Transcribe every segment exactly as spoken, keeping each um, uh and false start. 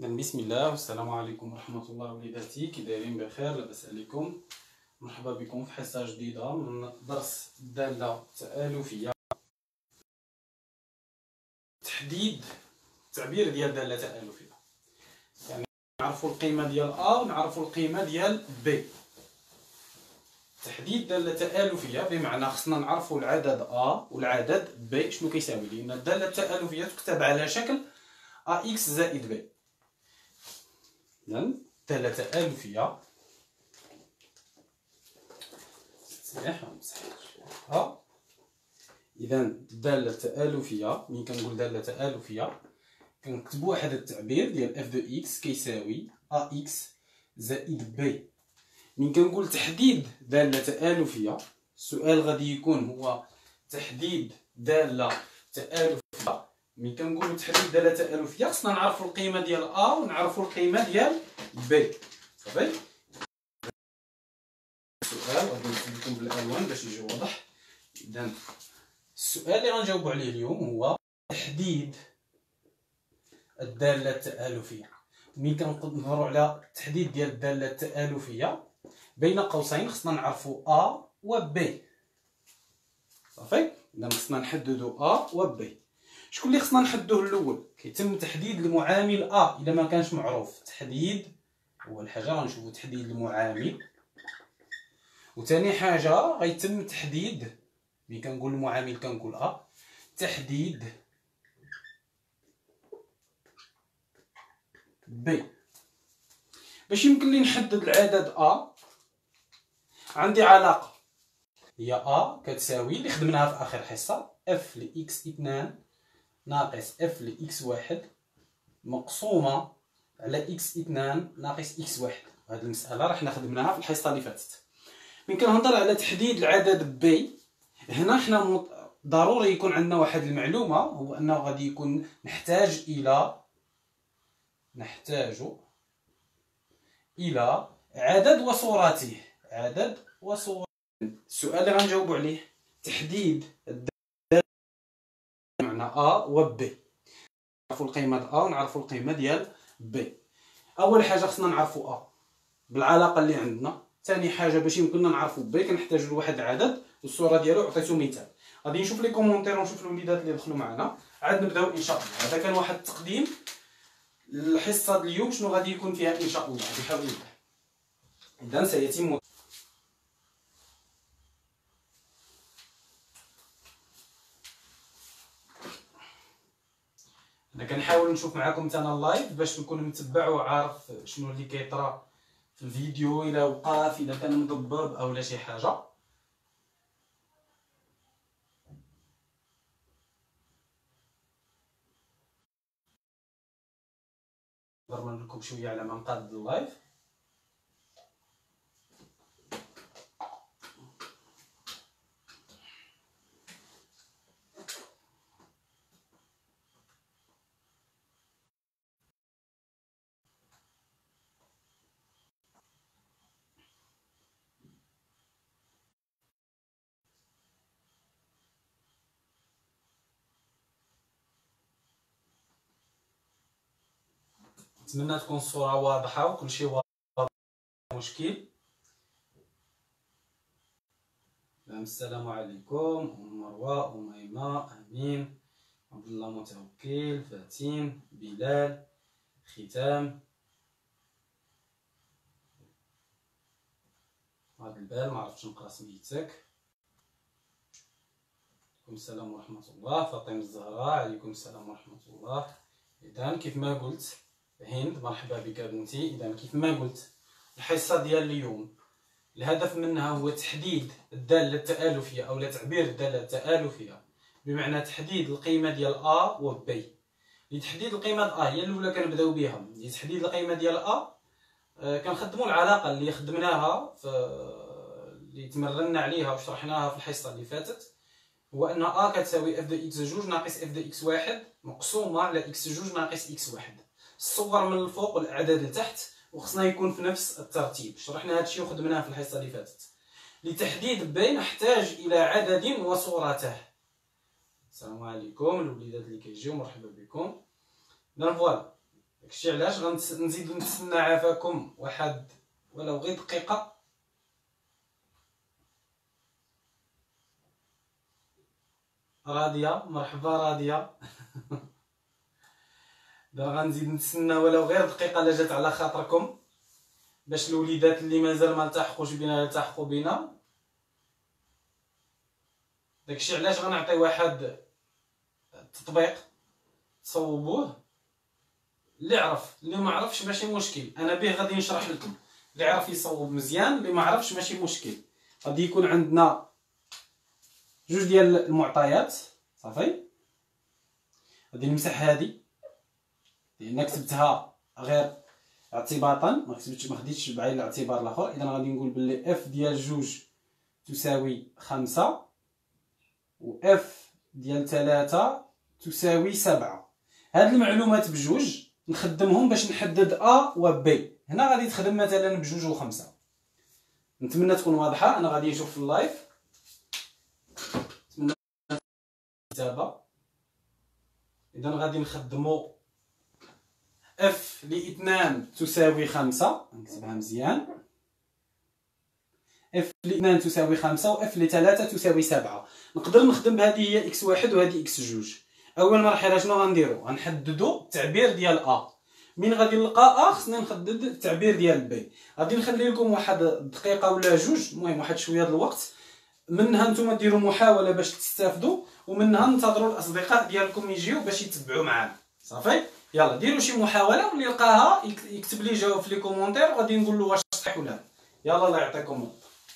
بسم الله والسلام عليكم ورحمة الله وليداتي، كي دايرين بخير؟ لاباس عليكم؟ مرحبا بكم في حصة جديدة من درس الدالة التآلفية. تحديد التعبير ديال الدالة التآلفية، يعني نعرفوا القيمة ديال أ ونعرفوا القيمة ديال ب. تحديد الدالة التآلفية بمعنى خصنا نعرفوا العدد أ والعدد ب شنو كيساوي، لأن الدالة التآلفية تكتب على شكل أ إكس زائد ب. إذن الدالة التآلفية ها إذا الدالة التآلفية ملي كنقول دالة تآلفية كنكتبو واحد التعبير ديال اف دو اكس كيساوي ا اكس زائد ب. ملي كنقول تحديد دالة تآلفية السؤال غادي يكون هو تحديد دالة تآلفية. ملي كنقولوا تحديد دالة تآلفية خصنا نعرفوا القيمة ديال ا ونعرفوا القيمة ديال ب. صافي، السؤال غادي نكتب لكم بالالوان باش يجي واضح. اذا السؤال اللي غنجاوبوا عليه اليوم هو تحديد الدالة التآلفية. ملي كنهضروا على التحديد ديال الدالة التآلفية بين قوسين خصنا نعرفوا ا و ب. صافي، اذا خصنا نحددوا ا و ب. شكون اللي خصنا نحددوه الاول؟ كيتم تحديد المعامل ا الا ما كانش معروف. تحديد اول حاجه غنشوفوا تحديد المعامل، وثاني حاجه غيتم تحديد ملي كنقول المعامل كنقول ا تحديد ب. باش يمكن لي نحدد العدد ا عندي علاقه هي ا كتساوي اللي خدمناها في اخر حصه اف لاكس اثنان ناقص اف لاكس واحد مقسومه على اكس اثنان ناقص اكس واحد. هذه المساله راه حنا خدمناها في الحصه اللي فاتت. ملي كنهضر على تحديد العدد ب هنا حنا ضروري يكون عندنا واحد المعلومه، هو انه غادي يكون نحتاج الى نحتاج الى عدد وصورته. عدد وصورته. السؤال اللي غنجاوبوا عليه تحديد الدالة معنى ا و ب. نعرفوا القيمه ا ونعرفوا القيمه ديال ب. اول حاجه خصنا نعرفوا ا بالعلاقه اللي عندنا. ثاني حاجه باش يمكننا نعرفوا ب كنحتاجوا لواحد العدد والصوره ديالو عطيتو مثال. غادي نشوف لي كومونتير ونشوف الوليدات اللي دخلوا معنا. عاد نبداو ان شاء الله. هذا كان واحد التقديم الحصه اليوم شنو غادي يكون فيها ان شاء الله بحول الله. اذا سيتم انا كنحاول نشوف معكم حتى انا اللايف باش نكون متبع وعارف شنو اللي كيطرا في الفيديو، الا وقف الا كان مضبب او لا شي حاجه. نضرب لكم شويه على ما نقاد اللايف. نتمنى تكون الصوره واضحه وكل شيء واضح. مشكل. السلام عليكم ام مروه ام ايماء امين عبد الله متوكل فاتين بلال ختام هاد البال ما عرفتش نقرا سميتك. عليكم السلام ورحمه الله. فاطمه الزهراء عليكم السلام ورحمه الله. اذا كيف ما قلت هند مرحبا بك بنتي. اذا كيف ما قلت الحصه ديال اليوم الهدف منها هو تحديد الدالة التآلفية أو تعبير الدالة التآلفية بمعنى تحديد القيمة ديال أ و ب. لتحديد القيمة أ هي الأولى كنبداو بها. لتحديد القيمة ديال أ كنخدموا العلاقة اللي خدمناها في اللي تمرنا عليها وشرحناها في الحصة اللي فاتت، هو أن أ كتساوي اف دو إكس جوج ناقص اف دو إكس واحد مقسومة على إكس جوج ناقص إكس واحد. الصور من الفوق والأعداد لتحت وخصنا يكون في نفس الترتيب. شرحنا هادشي وخدمناه في الحصه اللي فاتت. لتحديد ب نحتاج الى عدد وصورته. السلام عليكم الوليدات اللي كيجيو مرحبا بكم. اذا فوالا داكشي علاش غنزيدو نتسنى عافاكم واحد ولو غير دقيقه. راضيه مرحبا راضيه. دابا غنزيد نتسنى ولو غير دقيقه الا جات على خاطركم باش الوليدات اللي مازال ما التحقوش بنا يلتحقوا بنا. داكشي علاش غنعطي واحد التطبيق تصوبوه، اللي عرف اللي ما عرفش ماشي مشكل، انا به غادي نشرح لكم. اللي عرف يصوب مزيان، اللي ما عرفش ماشي مشكل. غادي يكون عندنا جوج ديال المعطيات صافي. غادي نمسح هذه لان كتبتها غير اعتباطا، ما كتبتش ما خديتش بعين الاعتبار الاخر. اذا غادي نقول بلي اف ديال جوج تساوي خمسة و اف ديال ثلاثة تساوي سبعة. هاد المعلومات بجوج نخدمهم باش نحدد ا و بي. هنا غادي تخدم مثلا بجوج و خمسة. نتمنى تكون واضحه. انا غادي نشوف في اللايف. نتمنى الكتابه. اذا غادي نخدمو اف لاثنان تساوي خمسة، نكتبها مزيان. اف لاثنان تساوي خمسة و اف لثلاثة تساوي سبعة. نقدر نخدم بهذه هي اكس واحد وهذه اكس جوج. اول مرحله شنو غنديرو؟ غنحددو التعبير ديال ا. من غادي نلقى ا خصني نحدد التعبير ديال بي. غادي نخلي لكم واحد دقيقه ولا جوج، المهم واحد شويه د الوقت. منها نتوما ديروا محاوله باش تستافدوا، ومنها ننتظروا الاصدقاء ديالكم يجيو باش يتبعوا معانا. صافي يلا ديروا شي محاوله، واللي يلقاها يكتب لي جاوب في لي كومونتير، وغادي نقول له واش صحيح ولا لا. يلا الله يعطيكم.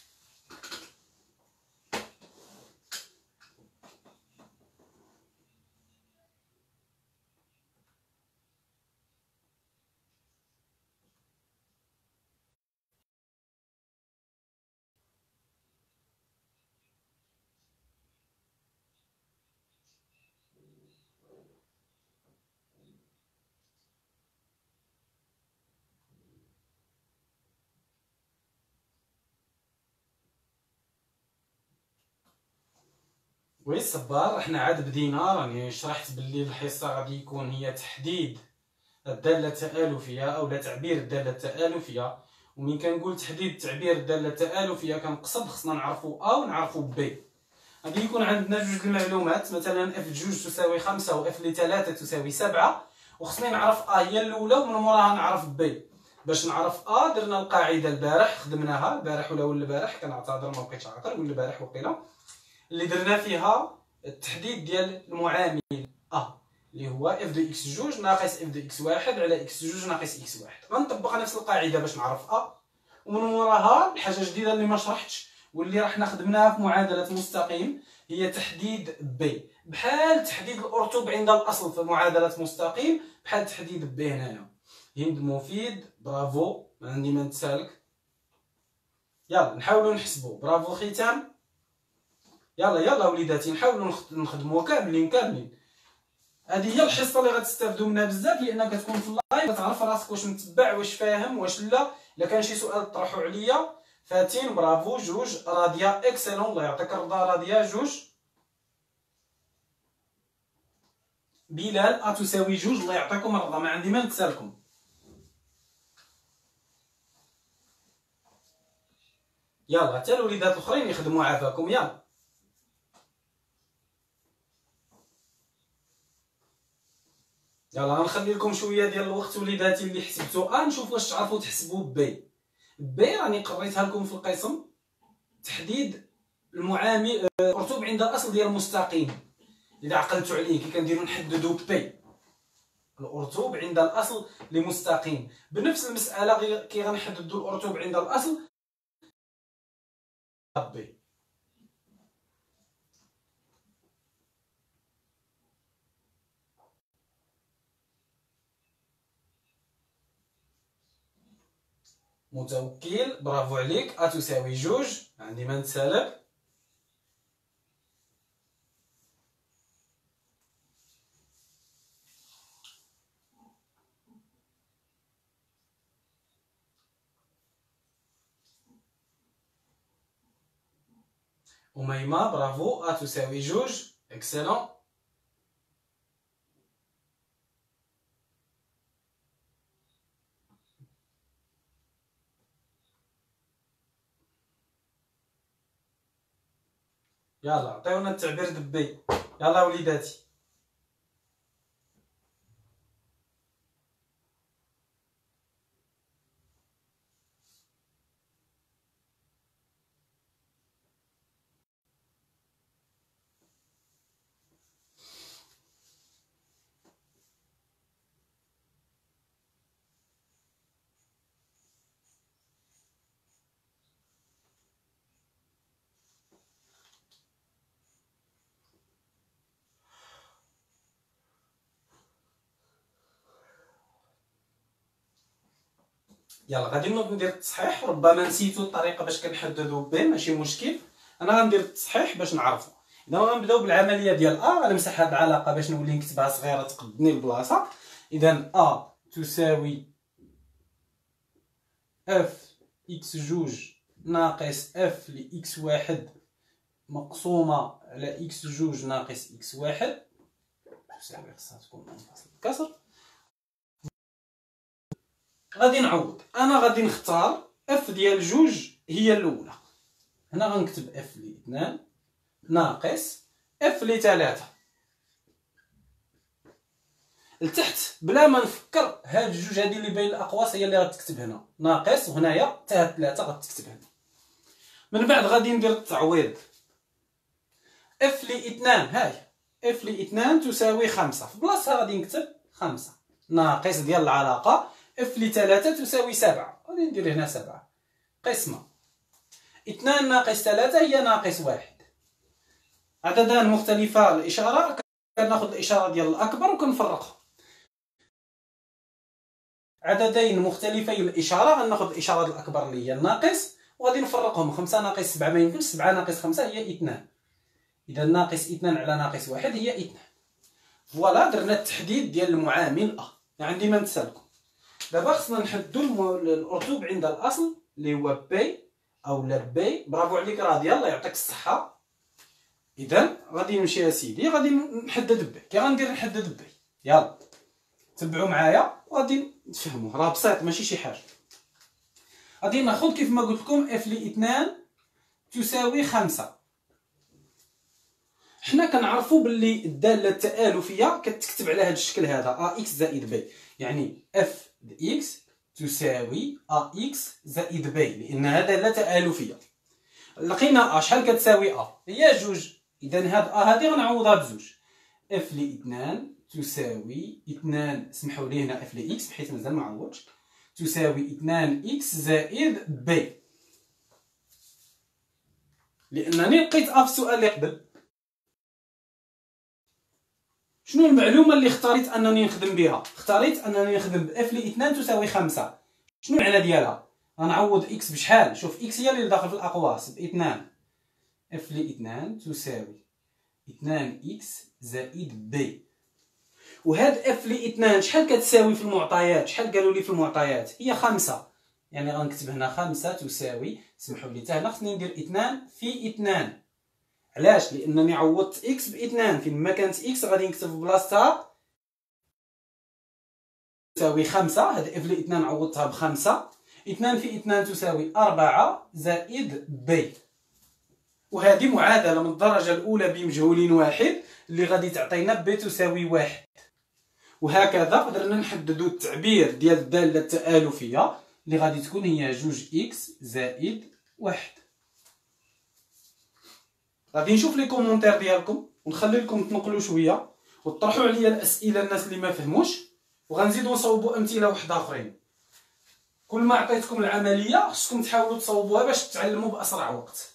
وي صبار، احنا عاد بدينا. راني شرحت باللي الحصه غادي يكون هي تحديد الداله التالفيه او لا تعبير الداله التالفيه. ومن كنقول تحديد تعبير الداله التالفيه كنقصد خصنا نعرفوا ا ونعرفوا بي. غادي يكون عندنا جوج المعلومات، مثلا اف جوج تساوي خمسة و اف لثلاثة تساوي سبعة، وخصني نعرف ا هي الاولى ومن موراها نعرف بي. باش نعرف ا درنا القاعده البارح، خدمناها البارح ولا اول البارح، كنعتذر ما بقيتش عاقل، ولا البارح وقيله اللي درنا فيها التحديد ديال المعامل ا اللي هو اف دو اكس جوج ناقص اف دو اكس واحد على اكس جوج ناقص اكس واحد. غنطبق نفس القاعده باش نعرف ا، ومن وراها الحاجه جديده اللي ما شرحتش واللي راح خدمناها في معادله مستقيم هي تحديد بي. بحال تحديد الارتوب عند الاصل في معادله مستقيم، بحال تحديد بي هنايا. هند مفيد برافو، ما عندي ما نتسالك. يلا نحاولوا نحسبوا. برافو ختام. يلا يلا وليداتي نحاولوا نخدموا كاملين كاملين. هذه هي الحصه اللي غتستافدوا منها بزاف، لان كتكون في اللايف كتعرف راسك واش متبع واش فاهم واش لا. الا كان شي سؤال طرحوا عليا. فاتين برافو جوج. راضيه اكسلون، الله يعطيك الرضا راضيه جوج. بلال ا تساوي جوج، الله يعطيكم الرضا، ما عندي ما نتسالكم. يلا حتى الوليدات الاخرين يخدموا عافاكم. يلا يلا غنخلي لكم شويه ديال الوقت وليداتي. اللي حسبتوا ا نشوف واش تعرفوا تحسبوا بي. بي راني قريتها لكم في القسم، تحديد المعامل الرتوب عند الاصل ديال المستقيم. اذا عقلتوا عليه كي كنديروا نحددوا بي الارتوب عند الاصل لمستقيم. بنفس المساله كي غنحددوا الارتوب عند الاصل بي. متوكل برافو عليك. ا تساوي جوج، عندي ما نتسالك. أميمة برافو. ا تساوي جوج، اكسلون. يلا عطيونا التعبير دبي. يلا وليداتي. يلا غادي نوض ندير التصحيح. ربما نسيتو الطريقه باش كنحددو بي، ماشي مشكل، انا غندير التصحيح باش نعرفو. اذا غنبداو بالعمليه ديال ا، غنمسح هاد العلاقه باش نولي نكتبها صغيره تقدني البلاصه. اذا ا تساوي اف اكس جوج ناقص اف ل اكس واحد مقسومه على اكس جوج ناقص اكس واحد تساوي، خصها تكون منفصل الكسر. غادي نعوض. انا غادي نختار اف ديال جوج هي الاولى. هنا غنكتب اف ل اثنان ناقص اف ل ثلاثة. لتحت بلا ما نفكر، هاد الجوج هادي اللي باين الاقواس هي اللي غتكتب هنا ناقص، وهنايا حتى هاد ثلاثة غتكتب هنا. من بعد غادي ندير التعويض. اف ل اثنان، هاي اف ل اثنان تساوي خمسة، في بلاصتها غادي نكتب خمسة ناقص ديال العلاقة اف ل ثلاثة تساوي سبعة، غادي ندير هنا سبعة قسمة اثنان ناقص ثلاثة هي ناقص واحد. عددان مختلفة الإشارة، كناخذ الإشارة ديال الأكبر وكنفرقها. عددين مختلفي الإشارة غناخذ الإشارة الأكبر اللي هي الناقص وغادي نفرقهم. خمسة ناقص سبعة ما يمكنش، سبعة ناقص خمسة هي اثنان. إذا ناقص اثنان على ناقص واحد هي اثنان. فوالا درنا التحديد ديال المعامل أ. عندي ما نتسالكم. دابا خصنا نحددو الأرتوب عند الأصل اللي هو بي أو لا بي. برافو عليك راضي، الله يعطيك الصحة. إذا غادي نمشي اسيدي، غادي نحدد بي. كي غندير نحدد بي؟ يلا تبعوا معايا وغادي تفهموا، راه بسيط ماشي شي حاجه. غادي ناخذ كيف ما قلت لكم اف ل اثنان تساوي خمسة. حنا كنعرفوا باللي الداله التآلفيه كتكتب على هذا الشكل هذا ا اكس زائد بي، يعني اف اكس تساوي ا اكس زائد بي، لان داله تآلفيه. لقينا ا شحال كتساوي ا هي جوج، اذا هاد ا هذه غنعوضها بزوج. اف ل اثنان تساوي اثنان، سمحوا لي هنا اف ل اكس حيت مازال ما عوضتش، تساوي اثنان اكس زائد بي، لانني لقيت ا في السؤال اللي قبل. شنو المعلومه اللي اختاريت انني نخدم بها؟ اختاريت انني نخدم باف ل اثنان تساوي خمسة. شنو المعنى ديالها؟ غنعوض اكس بشحال؟ شوف اكس هي اللي داخل في الاقواس باثنان. اف ل اثنان تساوي اثنان اكس زائد بي، وهاد اف ل اثنان شحال كتساوي في المعطيات؟ شحال قالوا لي في المعطيات؟ هي خمسة، يعني غنكتب هنا خمسة تساوي، سمحوا لي حتى هنا خصني ندير اثنان في اثنان. علاش؟ لانني عوضت اكس باثنان، فين ما كانت اكس غادي نكتب في بلاصتها تساوي خمسة. هاد اف ل اثنان عوضتها بخمسة. اثنان في اثنان تساوي أربعة زائد بي، وهذه معادله من الدرجه الاولى بمجهول واحد اللي غادي تعطينا بي تساوي واحد. وهكذا قدرنا نحددو التعبير ديال الداله التآلفيه اللي غادي تكون هي جوج اكس زائد واحد. غادي نشوف لي كومونتير ديالكم ونخلي لكم تنقلوا شويه وتطرحوا عليا الاسئله الناس اللي ما فهموش، وغنزيدو نصوبوا امثله واحده اخرين. كل ما عطيتكم العمليه خصكم تحاولوا تصوبوها باش تتعلموا باسرع وقت.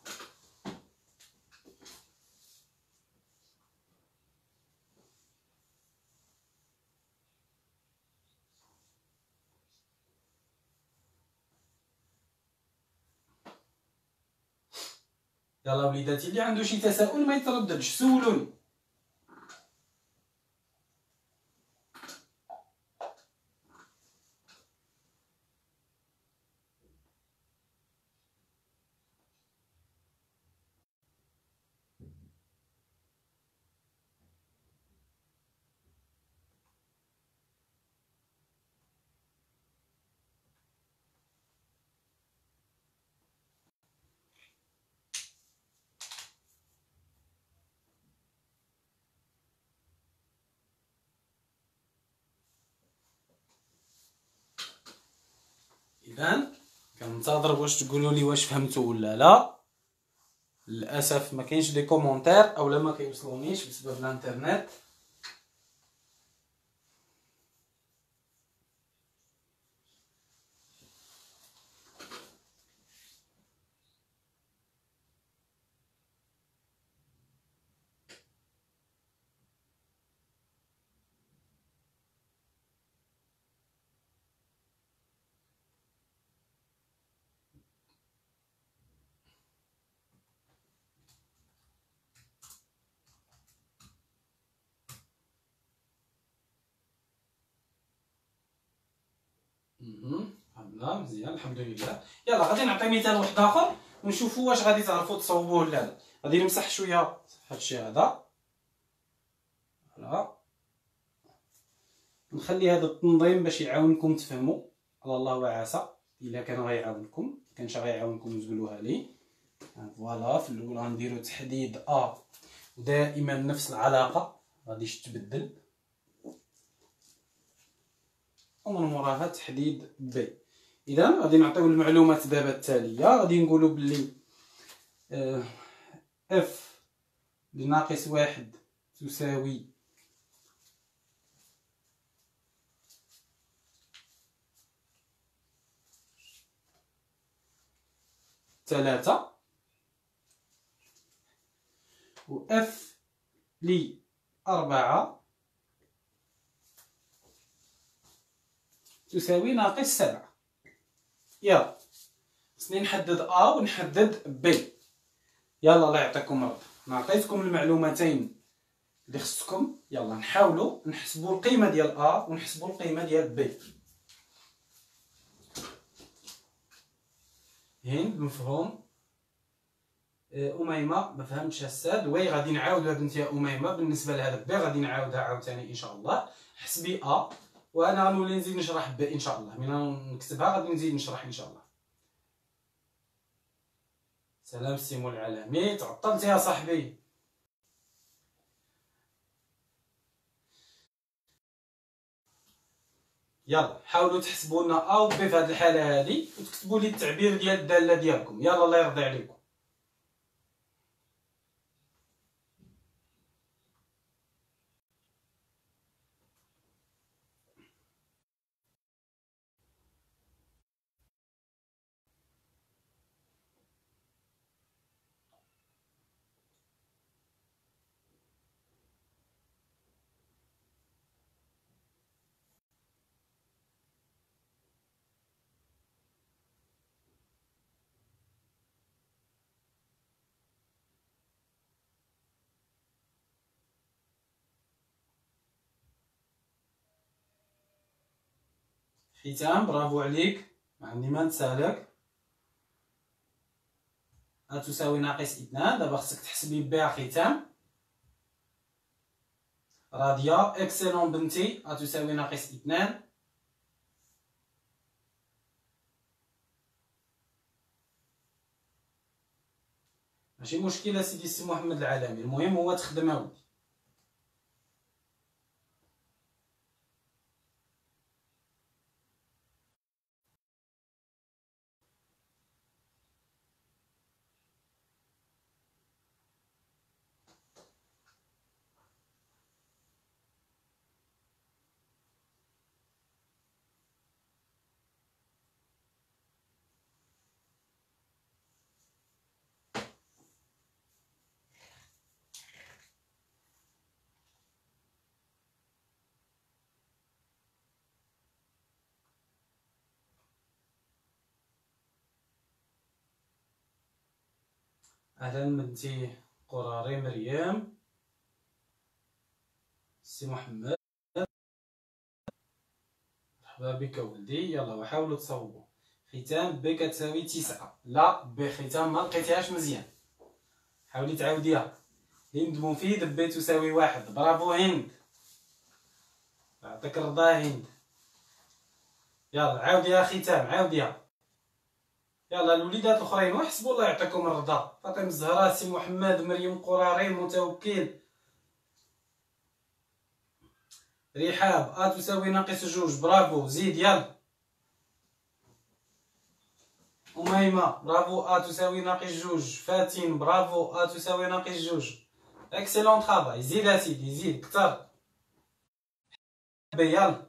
يلا وليداتي، اللي عنده شي تساؤل ما يترددش، سولوني. اذا كننتظر باش تقولوا لي واش فهمتوا ولا لا. للاسف ما كاينش دي كومونتير اولا ما كيوصلونيش بسبب الانترنت. فهمنا مزيان الحمد لله. يلا غادي نعطي مثال واحد اخر ونشوفوا واش غادي تعرفوا تصوبوه ولا لا. غادي نمسح شويه هادشي هذا، فوالا نخلي هذا التنظيم باش يعاونكم تفهموا على الله وعسى. الا كان غيعاونكم كانش غيعاونكم تقولوها لي. فوالا في الاول غنديروا تحديد ا ودائما نفس العلاقه غاديش تبدل، ومن موراها تحديد ب. اذا غادي نعطيو المعلومات دابا التاليه. غادي نقولوا بلي اف لناقص واحد تساوي ثلاثة، و اف لي أربعة تساوي ناقص سبعة. يلا خصني نحدد ا ونحدد بي. يلا الله يعطيكم الرضا، نعطيتكم المعلومتين اللي خصكم. يلا نحاولوا نحسبوا القيمه ديال ا ونحسبوا القيمه ديال بي. هند مفهوم؟ اميمه ما فهمتش الساد. وي غادي نعاودها بنتي يا اميمه. بالنسبه لهذا بي غادي نعاودها عاوتاني ان شاء الله. حسبي ا وانا غنولي نزيد نشرح بي ان شاء الله. من نكتبها غادي نزيد نشرح ان شاء الله. سلام سيمو العالمي. تعطلت يا صاحبي. يلا حاولوا تحسبوا لنا ا و بي في هذه الحاله هذه وتكتبوا لي التعبير ديال الداله ديالكم. يلا الله يرضي عليكم. ختام برافو عليك، ما عندي ما نسالك. ا تساوي ناقص اثنان. دابا خصك تحسبي بها ختام. راديا اكسلون بنتي. ا تساوي ناقص اثنان. ماشي مشكله سيدي السي محمد العالمي، المهم هو تخدم اودي. اهلا بنتي قراري مريم. سي محمد مرحبا بك ولدي. يلا وحاولوا تصوبوا. ختام ب كتساوي تسعة. لا ب ختام ما لقيتيهاش مزيان، حاولي تعاوديها. هند مفيد ب تساوي واحد. برافو هند، يعطيك الرضا هند. يلا عاوديها ختام عاوديها. يلا الوليدات الاخرين وحسبوا الله يعطيكم الرضا. فاطمه الزهراء، سي محمد، مريم قراري، متوكل، رحاب. ا تساوي ناقص جوج. برافو زيد يلا. أميمة برافو، أ تساوي ناقص جوج. فاتن برافو، أ تساوي ناقص جوج. اكسيلون طرافاي. زيد اسيدي زيد كتر. يلا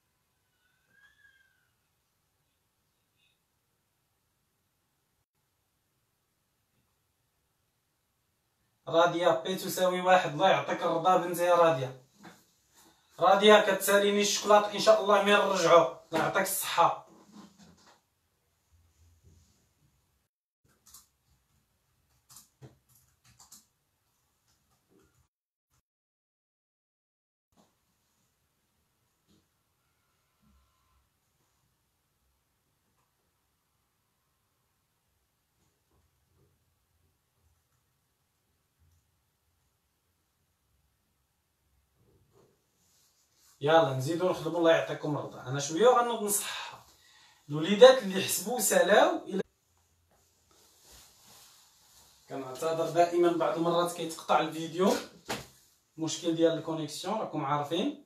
راديا بي تساوي واحد. الله يعطيك الرضا بنتي يا راديا. راديا كتساليني الشكلاط ان شاء الله مين نرجعو. الله يعطيك الصحة. يلا نزيدو نخدمو الله يعطيكم الرضا. انا شويه غنوض نصحها الوليدات اللي حسبوا سالاو الى. كنعتذر دائما بعض المرات كيتقطع الفيديو، مشكل ديال الكونيكسيون راكم عارفين.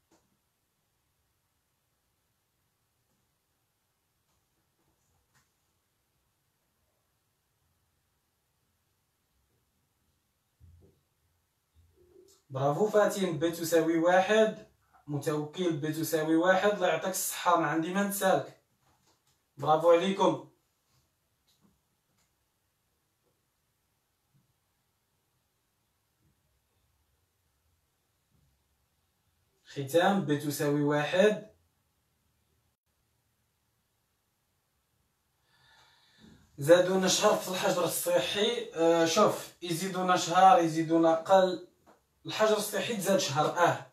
برافو فاتن. بي تساوي واحد. متوكل بي تساوي واحد. الله يعطيك الصحة، ما عندي ما نسالك. برافو عليكم. ختام بي تساوي واحد. زادونا شهر في الحجر الصحي. آه شوف، يزيدونا شهر يزيدونا قل. الحجر الصحي تزاد شهر. اه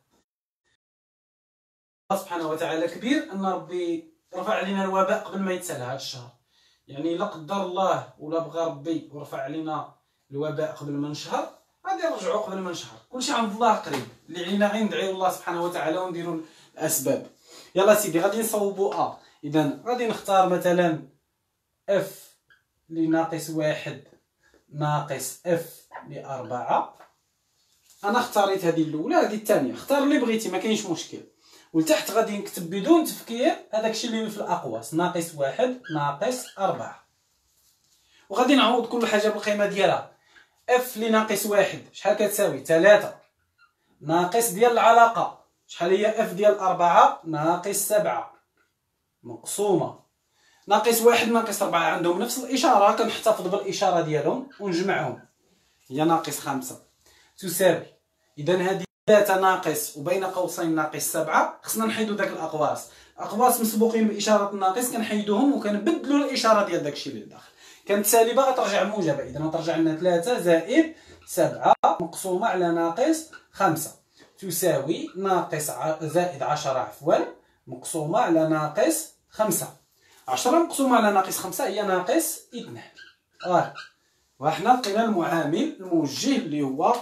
الله سبحانه وتعالى كبير ان ربي رفع علينا الوباء قبل ما يتسالى هذا الشهر. يعني لا قدر الله ولا بغى ربي ورفع علينا الوباء قبل ما نشهر، غادي نرجعوا قبل ما نشهر. كلشي عند الله قريب. اللي علينا غير ندعيو الله سبحانه وتعالى ونديروا الاسباب. يلا سيدي غادي نصوبوا ا. اذا غادي نختار مثلا اف لناقص واحد ناقص اف لأربعة. انا اختاريت هذه الاولى، هذه الثانيه. اختار اللي بغيتي ما كاينش مشكل. ولتحت غادي نكتب بدون تفكير هذاك الشيء اللي في الاقواس. ناقص واحد ناقص أربعة. وغادي نعوض كل حاجه بالقيمه ديالها. اف لناقص واحد شحال كتساوي؟ ثلاثة. ناقص ديال العلاقه شحال هي؟ اف ديال أربعة ناقص سبعة مقسومه ناقص واحد ناقص أربعة. عندهم نفس الاشاره، كنحتفظ بالاشاره ديالهم ونجمعهم. هي ناقص خمسة تساوي. اذا هذه ثلاثة ناقص وبين قوسين ناقص سبعة. خصنا نحيدو داك الاقواس. اقواس مسبوقين باشاره الناقص كنحيدوهم وكنبدلوا الاشاره ديال داكشي اللي داخل. كانت سالبه غترجع موجبه. اذا غترجع لنا ثلاثة زائد سبعة مقسومه على ناقص خمسة تساوي ناقص زائد عشرة عفوا مقسومه على ناقص خمسة. عشرة مقسومه على ناقص خمسة هي ناقص اثنان. اه وحنا لقينا المعامل الموجه اللي هو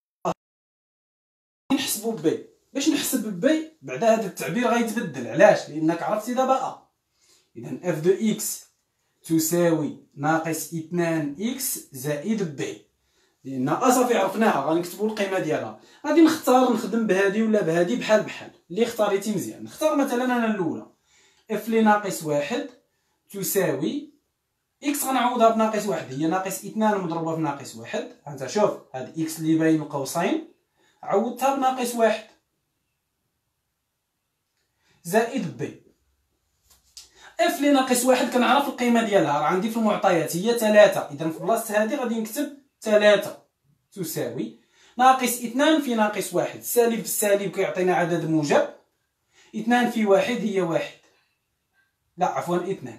نحسبوا بي. باش نحسب بي بعد هذا التعبير غيتبدل. علاش؟ لانك عرفتي دابا ا. اذا اف دو اكس تساوي ناقص اثنان اكس زائد بي. لان ا صافي عرفناها، غنكتبوا القيمه ديالها. غادي نختار نخدم بهذه ولا بهذه بحال بحال اللي اختاريتي مزيان. نختار مثلا انا الاولى اف لي ناقص واحد تساوي اكس. غنعوضها بناقص واحد. هي ناقص اثنان مضروبه في ناقص واحد. انت شوف هاد اكس اللي باين القوسين عوضتها بناقص واحد زائد بي. اف لي ناقص واحد كنعرف القيمه ديالها، راه عندي في المعطيات هي ثلاثة. اذا في بلاصه هذه غادي نكتب ثلاثة تساوي ناقص اثنان في ناقص واحد. السالب في السالب كيعطينا عدد موجب. اثنان في واحد هي واحد. لا عفوا اثنان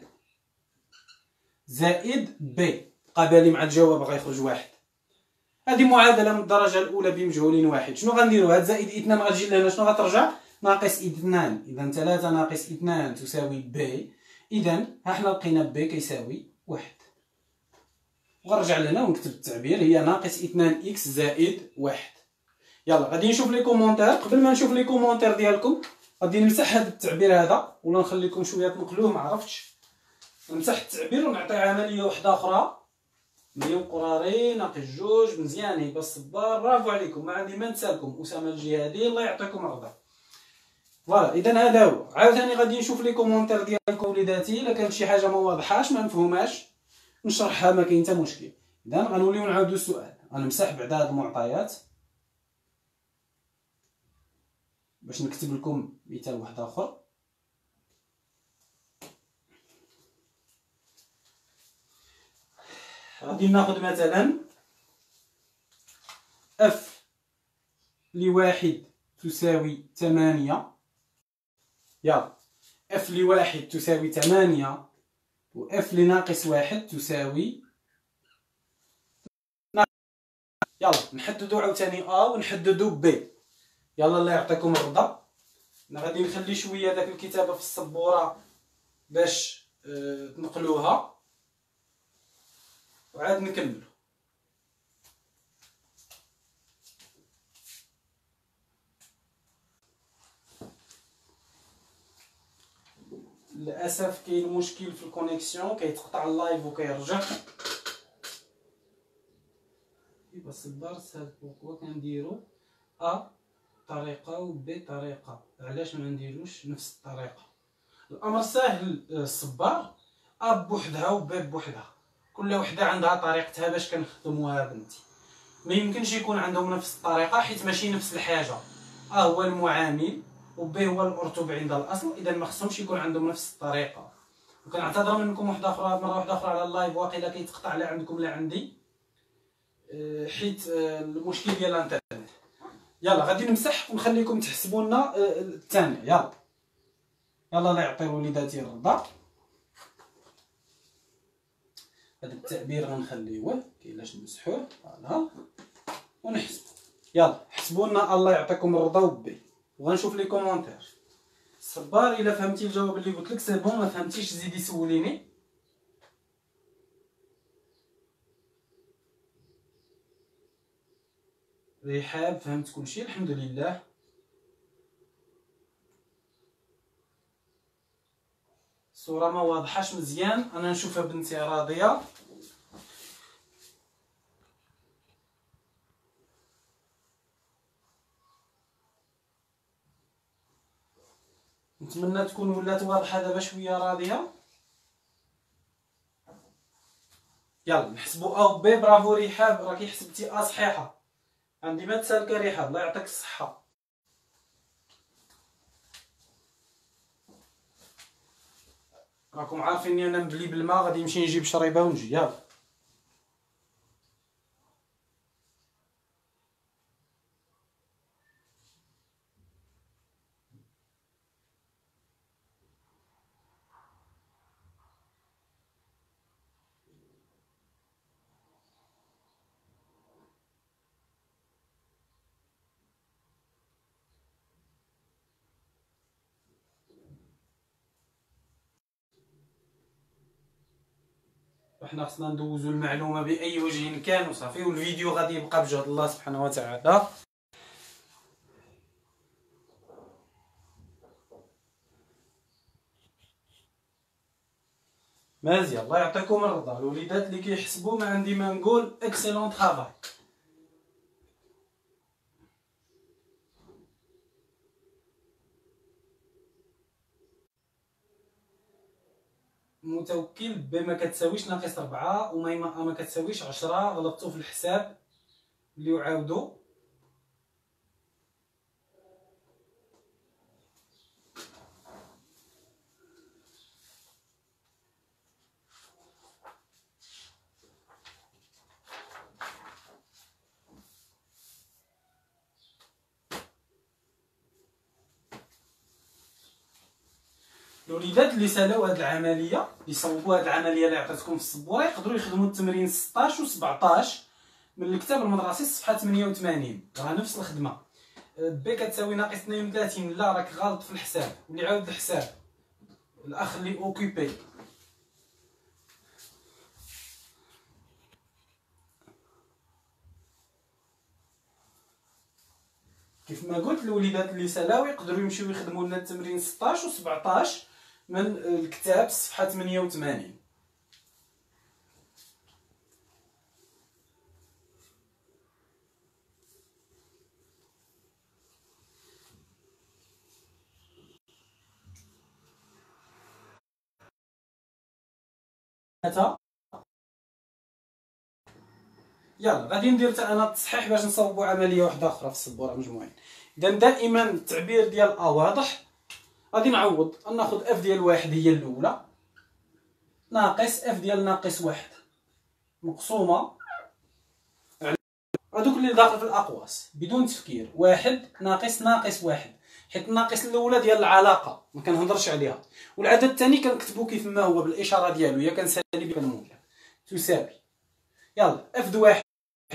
زائد بي. قبالي مع الجواب غيخرج واحد. هذه معادله من الدرجه الاولى بمجهول واحد. شنو غنديروا؟ هاد زائد اثنان غتجي لهنا شنو غترجع؟ ناقص اثنان. اذا ثلاثة ناقص اثنان تساوي بي. اذا ها حنا لقينا بي كيساوي واحد. وغنرجع لهنا ونكتب التعبير هي ناقص اثنان اكس زائد واحد. يلا غادي نشوف لي كومونتير. قبل ما نشوف لي كومونتير ديالكم غادي نمسح هذا التعبير هذا ولا نخليكم شويه تنقلوه ما عرفتش. نمسح التعبير ونعطي عمليه واحده اخرى. مليون قراري ناقص جوج. مزيان هبه الصبار برافو عليكم. ما عندي ما نسالكم. اسامه الجهادي الله يعطيكم الرضا. فوالا. اذا هذا هو. عاوتاني غادي نشوف لي كومونتير ديالكم وليداتي، الا كانت شي حاجه ما واضحاش ما مفهوماش نشرحها، ما كاين حتى مشكل. اذا غنوليو نعاودو السؤال. غنمسح بعدا هاد المعطيات باش نكتب لكم مثال واحد اخر. غادي ناخذ مثلا اف لواحد تساوي ثمانية. يلا اف لواحد تساوي ثمانية و اف لناقص واحد تساوي. يلا نحددو عاوتاني ا ونحددو بي. يلا الله يعطيكم الرضا. انا غادي نخلي شويه داك الكتابه في السبوره باش اه تنقلوها وعاد نكملو. للاسف كاين مشكل في الكونيكسيون، كيتقطع اللايف وكيرجع. بس الدرس هاد بوكو كنديرو ا طريقه و بي طريقه، علاش ما نديروش نفس الطريقه؟ الامر ساهل الصبار. ا بوحدها و بي بوحدها، كل وحده عندها طريقتها باش كنخدموها بنتي. ما يمكنش يكون عندهم نفس الطريقه حيت ماشي نفس الحاجه. ا هو المعامل و بي هو المرتوب عند الاصل، اذا ما خصهمش يكون عندهم نفس الطريقه. وكنعتذر منكم واحده اخرى مره واحده اخرى على اللايف، واقيلا كيتقطع لا عندكم لا عندي حيت المشكل ديال الانترنت. يلا غادي نمسح ونخليكم تحسبوا لنا الثانيه. يلا يلا الله يعطي وليداتي الرضا. هذا التعبير غنخليوه كيلاش نمسحوه. فوالا ونحسب. يلا حسبوا لنا الله يعطيكم الرضا وبي، وغنشوف لي كومونتير. صبار الا فهمتي الجواب اللي قلت لك سي بون، ما فهمتيش زيدي سوليني. رحاب فهمت كلشي الحمد لله. الصوره ما واضحاش مزيان، انا نشوفها بنتي راضيه. نتمنى تكون ولات واضحه دابا شويه راضيه. يلا نحسبوا ا و بي. برافو رحاب، راكي حسبتي ا صحيحه. عندي ما تسالك رحاب، الله يعطيك الصحه. راكم عارفين انا مبلي بالماء، غادي نمشي نجيب شريبه ونجي. يلا احنا خصنا ندوزو المعلومه باي وجه كان وصافي، والفيديو غادي يبقى بجهد الله سبحانه وتعالى. مزيان الله يعطيكم الرضا. الوليدات اللي كيحسبوا ما عندي ما نقول اكسلون طرافاي. متوكل بما كتساويش ناقص ربعة وما ما كتساويش عشرة. غلطتو في الحساب اللي يعاودو. الوليدات اللي سالاو هاد العمليه، اللي صوبوا هاد العمليه اللي عطيتكم في السبوره، يقدروا يخدموا التمرين ستطاش و سبعطاش من الكتاب المدرسي الصفحه ثمانية وثمانين. راه نفس الخدمه. بي كتساوي ناقص اثنين وثلاثين. لا راك غلط في الحساب، واللي عاود الحساب الاخ اللي اوكيبي. كيف ما قلت الوليدات اللي سالاو يقدروا يمشيو يخدموا لنا التمرين ستطاش و سبعطاش من الكتاب الصفحه ثمانية وثمانين. ثلاثة. يلا غادي ندير حتى انا التصحيح باش نصوبوا عمليه واحده اخرى في السبوره مجموعين. اذا دائما التعبير ديال ا واضح. غادي نعوض، ناخذ اف ديال واحد هي الاولى ناقص اف ديال ناقص واحد مقسومه على هذوك اللي داخل في الاقواس بدون تفكير. واحد ناقص ناقص واحد، حيت الناقص الاولى ديال العلاقه ما كنهضرش عليها، والعدد الثاني كنكتبو كيف ما هو بالاشاره ديالو، يا كان سالب كان موجب. تساوي يلا اف د واحد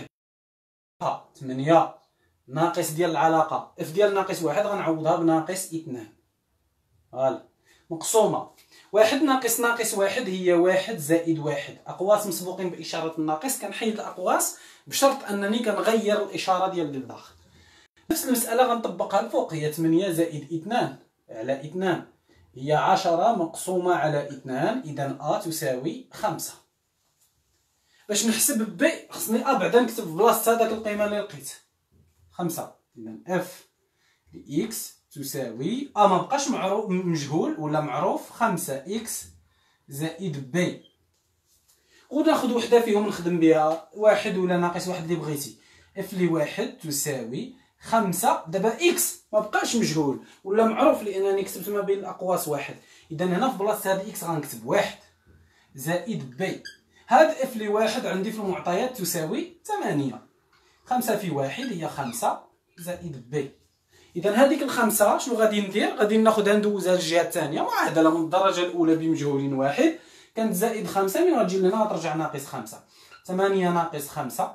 ثمانية ناقص ديال العلاقه اف ديال ناقص واحد غنعوضها بناقص اثنان. فوالا مقسومه واحد ناقص ناقص واحد هي واحد زائد واحد. اقواس مسبوقين باشاره الناقص كنحيد الاقواس بشرط انني كنغير الاشاره ديال الداخل. نفس المساله غنطبقها الفوق، هي ثمانية زائد اثنان على اثنان هي عشرة مقسومه على اثنان، اذا ا تساوي خمسة. باش نحسب بي خصني ا بعدا نكتب في بلاصه هذاك القيمه اللي لقيت خمسة. اذا اف اكس تساوي ا ما بقاش معروف مجهول ولا معروف خمسة اكس زائد بي، وناخذ وحده فيهم نخدم بها، واحد ولا ناقص واحد اللي بغيتي. اف لواحد تساوي خمسة. دابا اكس ما بقاش مجهول ولا معروف لانني كتبت ما بين الاقواس واحد، اذا هنا في بلاصه هاد اكس غنكتب واحد زائد بي. هاد اف لواحد عندي في المعطيات تساوي ثمانية. خمسة في واحد هي خمسة زائد بي. اذا هذيك الخمسة شنو غادي ندير؟ غادي ناخذها ندوزها للجهه الثانيه، معادله من الدرجه الاولى بمجهول واحد كانت زائد خمسة، من غتجي لنا غترجع ناقص خمسة. ثمانية ناقص خمسة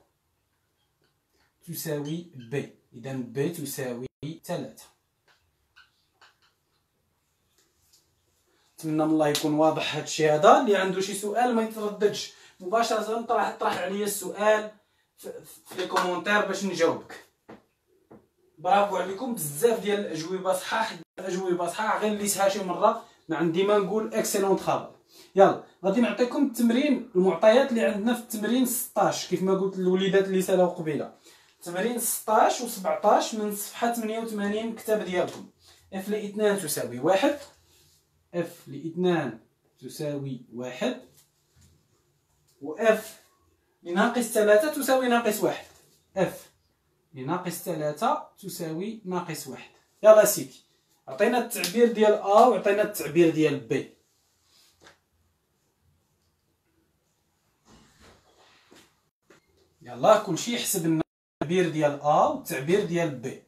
تساوي بي، اذا بي تساوي ثلاثة. نتمنى من الله يكون واضح هذا الشيء هذا. اللي عنده شي سؤال ما يترددش مباشره طرح طرح عليا السؤال في, في لي كومونتير باش نجاوبك. برافو عليكم بزاف ديال الاجوبه صحاح، الاجوبه صحاح غير اللي سها شي مره ما عندي ما نقول اكسلون طرافاي. يلا غادي نعطيكم التمرين المعطيات اللي عندنا في التمرين ستطاش كيف ما قلت للوليدات اللي سالاو قبيله. تمرين ستطاش و سبعطاش من صفحه ثمانية وثمانين كتاب ديالكم. اف لاثنان تساوي واحد، اف لاثنان تساوي واحد، و اف لناقص ثلاثة تساوي ناقص واحد. اف لناقص ثلاثة تساوي ناقص واحد. يلا سيدي عطينا التعبير ديال ا وعطينا التعبير ديال بي. يلا كلشي يحسب لنا التعبير ديال ا والتعبير ديال بي.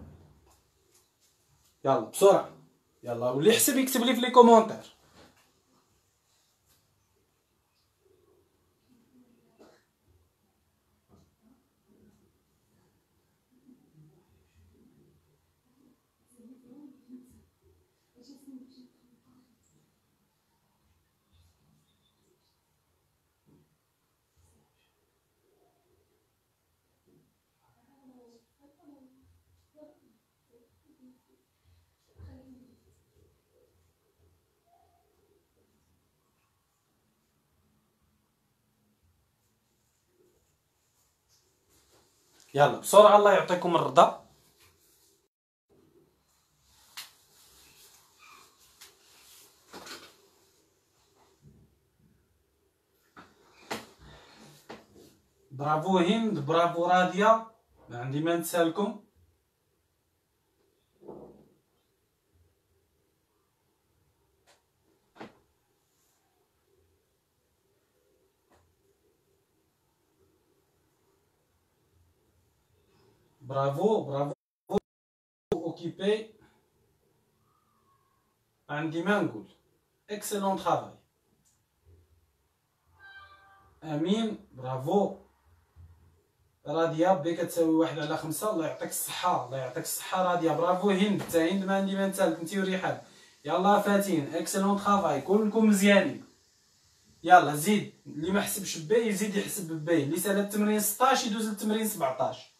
يلا بسرعه، يلا واللي يحسب يكتب لي في لي كومونتير. يلا بسرعه الله يعطيكم الرضا. برافو هند، برافو راديا، ما عندي ما نسالكم. برافو برافو اوكيبي، عندي ما نقول اكسلون طرافاي. امين برافو راديا. بي كتساوي واحد على خمسة. الله يعطيك الصحة، الله يعطيك الصحة راديا. برافو هند، حتى هند ما عندي ما نسالك انتي وريحان. يلا فاتين اكسلون طرافاي، كلكم مزيانين. يلا زيد، اللي ما حسبش بي يزيد يحسب بي، اللي سال التمرين ستطاش يدوز للتمرين سبعطاش.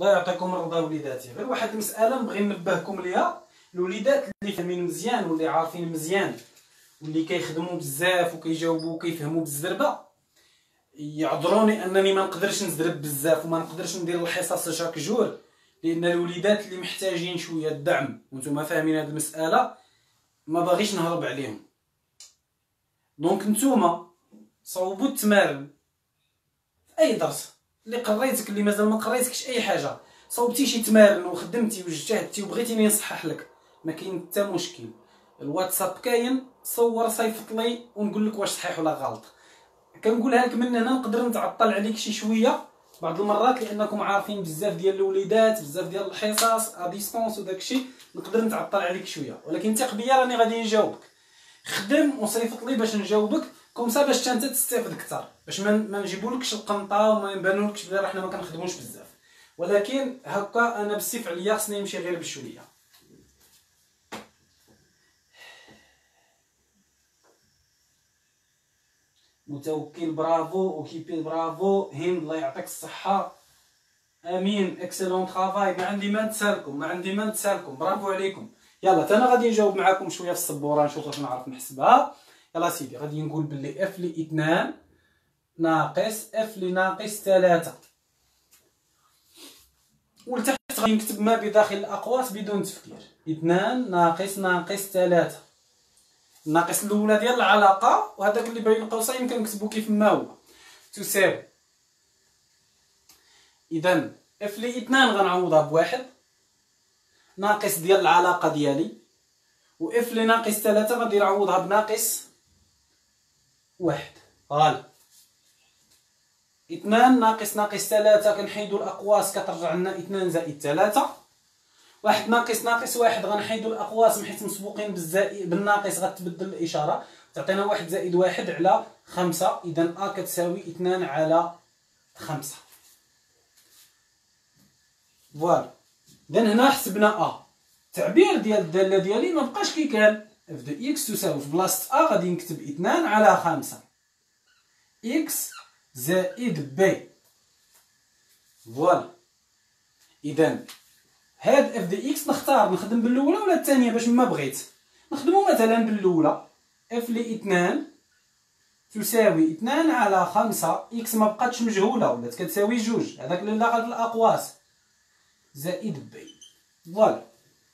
الله يعطيكم الرضا وليداتي. غير واحد المساله نبغي ننبهكم ليها، الوليدات اللي فاهمين مزيان واللي عارفين مزيان واللي كيخدموا بزاف وكيجاوبوا وكيفهموا بالزربه، يعذروني انني ما نقدرش نزرب بزاف وما نقدرش ندير الحصص شاك جور، لان الوليدات اللي محتاجين شويه الدعم وانتم فاهمين هذه المساله ما باغيش نهرب عليهم. دونك نتوما صوبوا التمارين في اي درس اللي قريتك اللي مازال ما قريتكش اي حاجه، صوبتي شي تمارين وخدمتي واجتهدتي وبغيتيني نصحح لك، ما كاين حتى مشكل. الواتساب كاين، صور صيفط لي ونقول لك واش صحيح ولا غلط. كنقولها لك من هنا، نقدر نتعطل عليك شي شويه بعض المرات لانكم عارفين بزاف ديال الوليدات بزاف ديال الحصص ا ديستونس وداكشي، نقدر نتعطل عليك شويه، ولكن ثق بيا راني غادي نجاوبك. خدم وصيفط لي باش نجاوبك كومسا باش انت تستافد اكثر، باش ما نجيبولكش القنطه وما يبانولكش بلي حنا ما كنخدموش بزاف، ولكن هكا انا بالسيف عليا خصني نمشي غير بشويه. متوكل برافو، اوكيبي برافو، هند الله يعطيك الصحه، امين اكسلون طرافاي، ما عندي ما نتسالكم ما عندي ما نتسالكم، برافو عليكم. يلا تا انا غادي نجاوب معاكم شويه في السبوره نشوف واش نعرف نحسبها. يلا سيدي غادي نقول بلي اف لي اثنان ناقص اف لي ناقص ثلاثة، ولتحت غادي نكتب ما بداخل الاقواس بدون تفكير. اثنان ناقص ناقص ثلاثة، الناقص الاولى ديال العلاقه وهذاك اللي بين قوسين كنكتبو كيف ما هو تساوي. اذا اف لي اثنان غنعوضها بواحد ناقص ديال العلاقه ديالي، و اف لي ناقص ثلاثة غادي نعوضها بناقص واحد. فوالا اثنان ناقص ناقص ثلاثة كنحيدو الاقواس كترجع لنا اثنان زائد ثلاثة، واحد ناقص ناقص واحد غنحيدو الاقواس حيت مسبوقين بالزائد بالناقص غتبدل الاشاره تعطينا واحد زائد واحد على خمسة. اذا ا كتساوي اثنان على خمسة. فوالا اذا هنا حسبنا ا، التعبير ديال الداله ديالي ما بقاش كي كان، اف دو اكس تساوي في بلاصه ا غادي نكتب اثنان على خمسة اكس زائد بي. فوالا اذا هاد اف دي اكس نختار نخدم بالاولى ولا الثانيه باش ما بغيت. نخدمو مثلا بالاولى، اف لي اثنان تساوي اثنان على خمسة، اكس ما بقاتش مجهوله ولات كتساوي جوج، هذاك اللي لاقى في الاقواس زائد بي. فوالا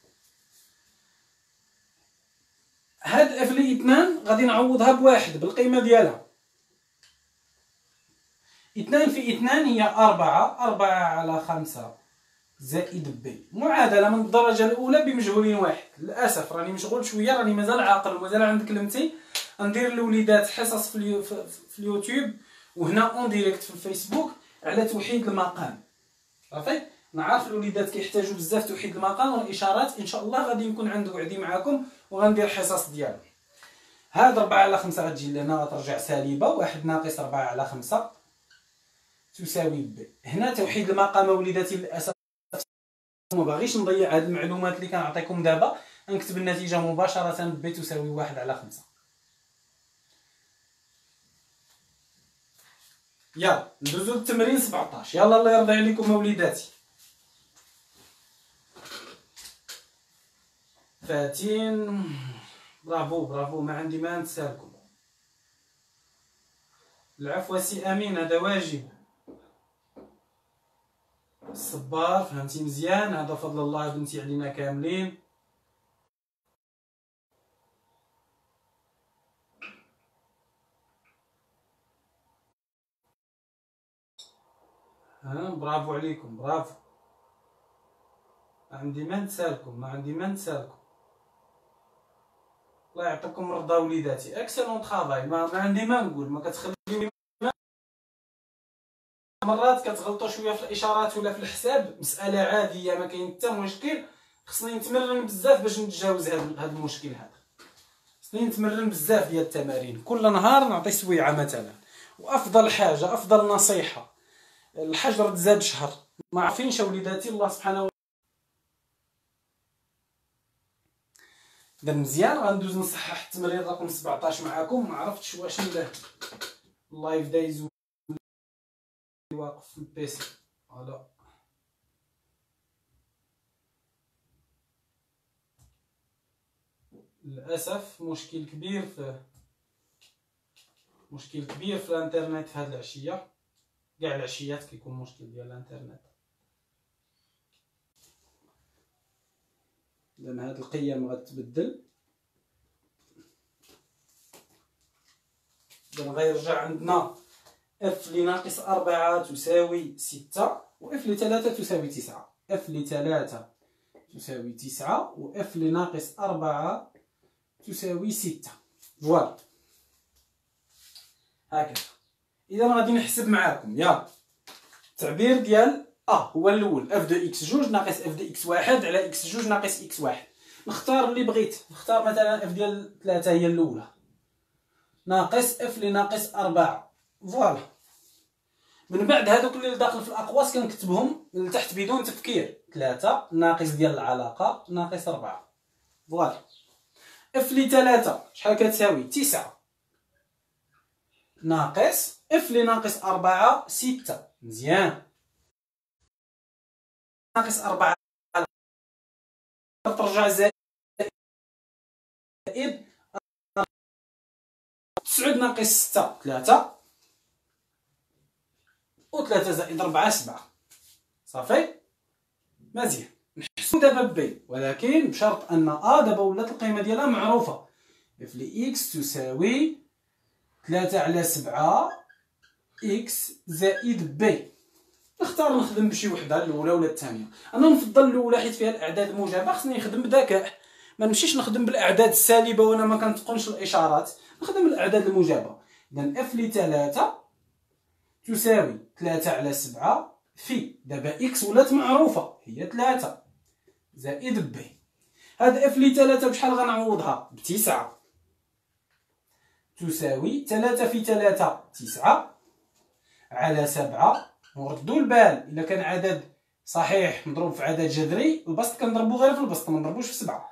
هاد اف لي اثنان غادي نعوضها بواحد بالقيمه ديالها. اثنان في اثنان هي أربعة، أربعة على خمسة زائد بي، معادله من الدرجه الاولى بمجهولين واحد. للاسف راني مشغول شويه، راني مازال عاقل ومازال عند كلمتي، ندير للوليدات حصص في, اليو في, في اليوتيوب وهنا اون ديريكت في الفيسبوك على توحيد المقام. صافي نعرف الوليدات كيحتاجوا بزاف توحيد المقام والاشارات، ان شاء الله غادي نكون عند وعدي معكم وغندير حصص ديالي. هاد أربعة على خمسة غتجي لنا غترجع سالبه، واحد ناقص أربعة على خمسة تساوي بي. هنا توحيد المقام وليداتي للاسف ما باغيش نضيع هاد المعلومات اللي كنعطيكم دابا، نكتب النتيجه مباشره بي تساوي واحد على خمسة. يلا ندوزو للتمرين سبعطاش. يلا الله يرضي عليكم وليداتي. فاتين برافو برافو، ما عندي ما نتسالكم. العفو سي امين، هذا واجب. الصبار فهمتي مزيان، هذا فضل الله بنتي علينا كاملين. ها برافو عليكم برافو، ما عندي ما نتسالكم ما عندي ما نتسالكم. الله يعطيكم الرضا وليداتي، اكسلون طرافاي. ما, ما عندي ما نقول، ما كتخليوني مرات كتغلطوا شويه في الاشارات ولا في الحساب، مساله عاديه ما كاين حتى مشكل. خصني نتمرن بزاف باش نتجاوز هذا هذا المشكل هذا. خصني نتمرن بزاف ديال التمارين، كل نهار نعطي سويعه مثلا. وافضل حاجه افضل نصيحه، الحجر تزاد شهر. ما عارفينش وليداتي الله سبحانه وتعالى. اذا مزيان غندوز نصحح التمرين رقم سبعطاش معاكم. ما عرفتش واش اللايف دا يزول واقف في البيسي. فوالا للاسف مشكل كبير في مشكل كبير في الانترنت في هذه العشيه. كاع العشيات كيكون مشكل ديال الانترنت. اذا هاد القيم غتبدل، اذا غيرجع عندنا اف لناقص أربعة تساوي ستة و اف لثلاثة تساوي تسعة. اف لثلاثة تساوي تسعة و اف لناقص أربعة تساوي ستة. فوالا هكذا. اذا غادي نحسب معاكم يا التعبير ديال ا هو الاول اف دو اكس جوج ناقص اف دو اكس واحد على اكس جوج ناقص اكس واحد. نختار اللي بغيت، نختار مثلا اف ديال ثلاثة هي الاولى ناقص اف لناقص أربعة. فوالا من بعد هذوك اللي داخل في الاقواس كنكتبهم لتحت بدون تفكير. ثلاثة ناقص ديال العلاقه ناقص أربعة. فوالا اف لثلاثة شحال كتساوي؟ تسعة ناقص اف لناقص أربعة ستة. مزيان. ناقص أربعة ترجع زائد تسعود ناقص ستة ثلاثة و ثلاثة زائد أربعة سبعة. صافي مزيان. نحسبو دابا بي، ولكن بشرط ان ا دابا ولات القيمه ديالها معروفه. اف لي اكس تساوي ثلاثة على سبعة اكس زائد بي. نختار نخدم بشي وحده الاولى ولا الثانيه. انا نفضل الاولى حيت فيها الاعداد الموجبه، خصني نخدم بذكاء، ما نمشيش نخدم بالاعداد السالبه وانا ما كنتقنش الاشارات. نخدم الاعداد الموجبه. اذا اف لثلاثة تساوي ثلاثة على سبعة في دابا اكس ولات معروفه هي ثلاثة زائد بي. هاد اف لثلاثة بشحال غنعوضها؟ بتسعة. تساوي ثلاثة في ثلاثة تسعة على سبعة. وردوا البال الا كان عدد صحيح مضروب في عدد جذري، البسط كنضربو غير في البسط ما نضربوش في سبعة.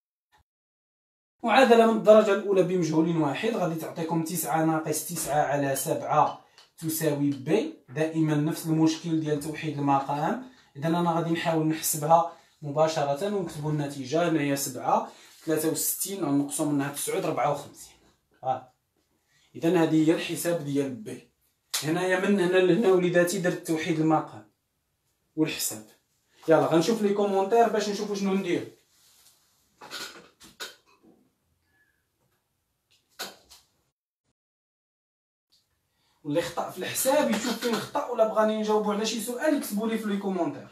معادله من الدرجه الاولى بمجهول واحد غادي تعطيكم تسعة ناقص تسعة على سبعة تساوي بي. دائما نفس المشكل ديال توحيد المقام. اذا انا غادي نحاول نحسبها مباشره ونكتبوا النتيجه. هنا هي سبعة ثلاثة وستين غنقصوا منها تسعود أربعة وخمسين. ها اذا هذه هي الحساب ديال بي. هنايا من هنا لهنا وليداتي درت توحيد المقام والحساب. يلا غنشوف لي كومونتير باش نشوفوا شنو ندير. واللي خطا في الحساب يشوف فين خطا، ولا بغاني نجاوبو على شي سؤال يكتبوا لي في لي كومونتير.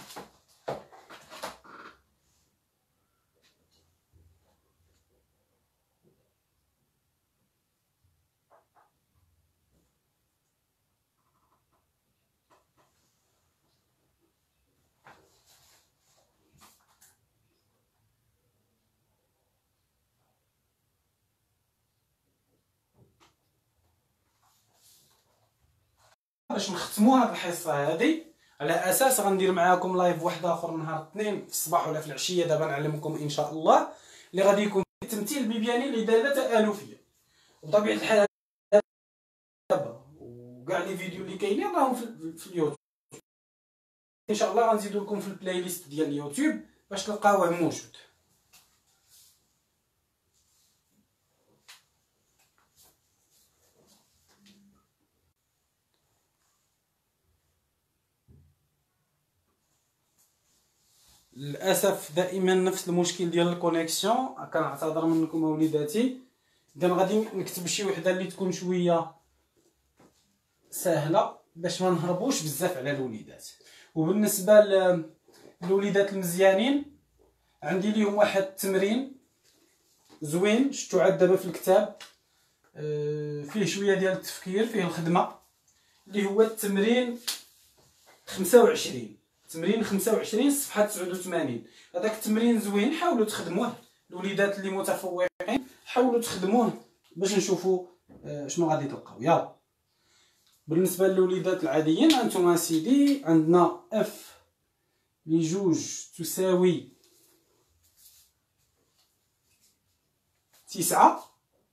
باش نختموا هاد الحصه هادي على اساس غندير معاكم لايف واحد اخر نهار الاثنين في الصباح ولا في العشيه. دابا نعلمكم ان شاء الله اللي غادي يكون التمثيل ببياني لداله تالفيه. وبطبيعه الحال دابا وكاع لي فيديو اللي كاينين راهم في اليوتيوب. ان شاء الله غنزيدو لكم في البلاي ليست ديال اليوتيوب باش تلقاوه موجود. للاسف دائما نفس المشكل ديال الكونيكسيون. كنعتذر منكم وليداتي. اذا غادي نكتب شي وحده اللي تكون شويه سهله باش ما نهربوش بزاف على الوليدات. وبالنسبه للوليدات المزيانين عندي ليهم واحد التمرين زوين شفتو عاد دابا في الكتاب، فيه شويه ديال التفكير، فيه الخدمه، اللي هو التمرين خمسة وعشرين. تمرين خمسة وعشرين صفحه تسعة وثمانين. هذاك التمرين زوين، حاولوا تخدموه. الوليدات اللي متفوقين حاولوا تخدموه باش نشوفوا شنو غادي تلقاو. يلا بالنسبه للوليدات العاديين انتم سيدي عندنا اف لجوج تساوي تسعة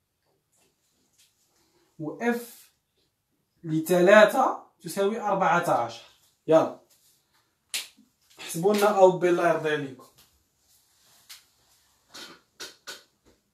و اف لثلاثة تساوي أربعة عشر. يلا حسبوا لنا او بالله يرضي عليكم.